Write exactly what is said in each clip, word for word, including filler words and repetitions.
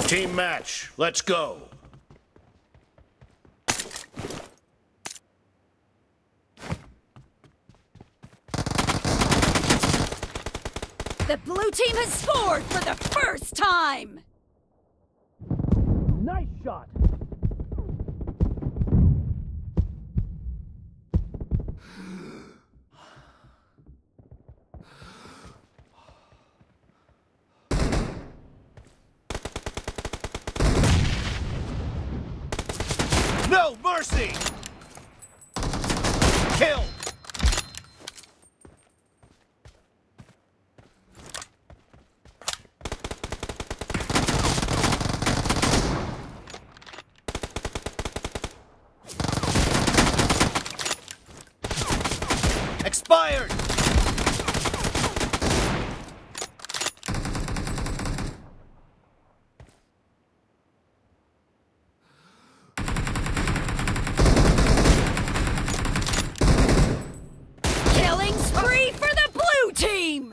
Team match, let's go. The blue team has scored for the first time! Nice shot! No mercy! Kill! Expired! Killing spree for the blue team!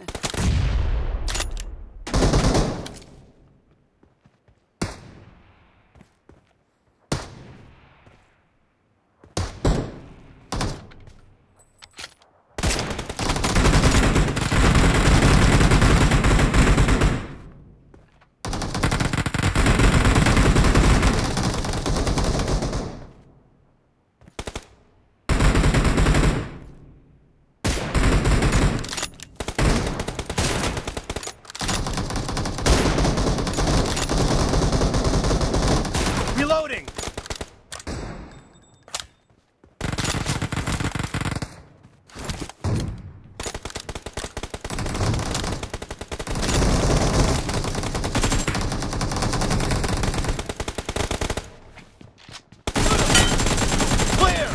Reloading! Clear!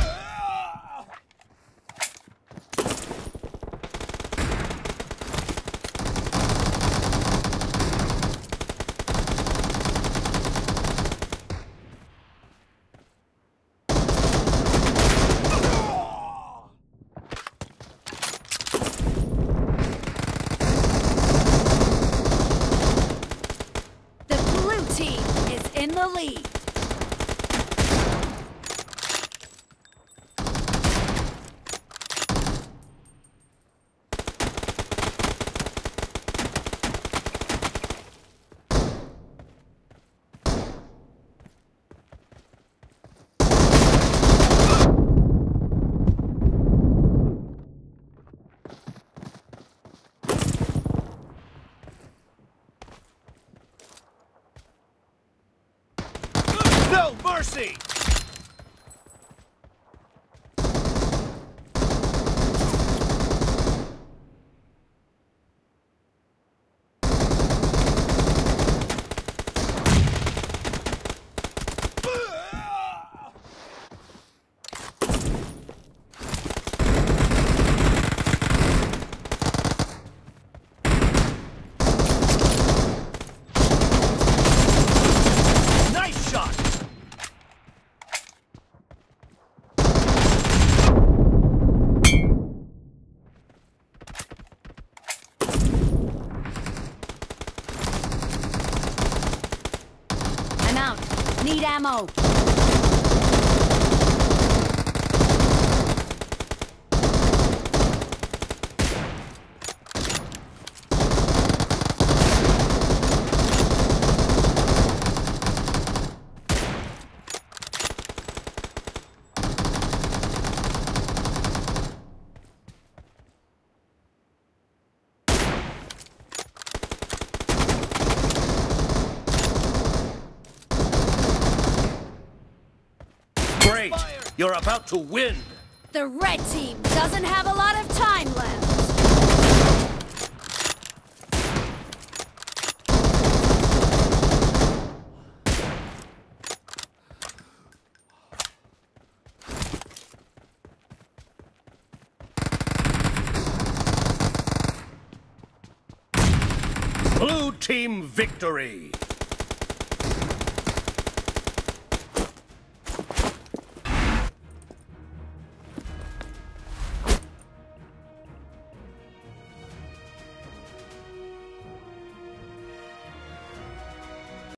The blue team is in the lead. No mercy! Nice shot! I'm out. Need ammo. Great! You're about to win! The red team doesn't have a lot of time left. Blue team victory!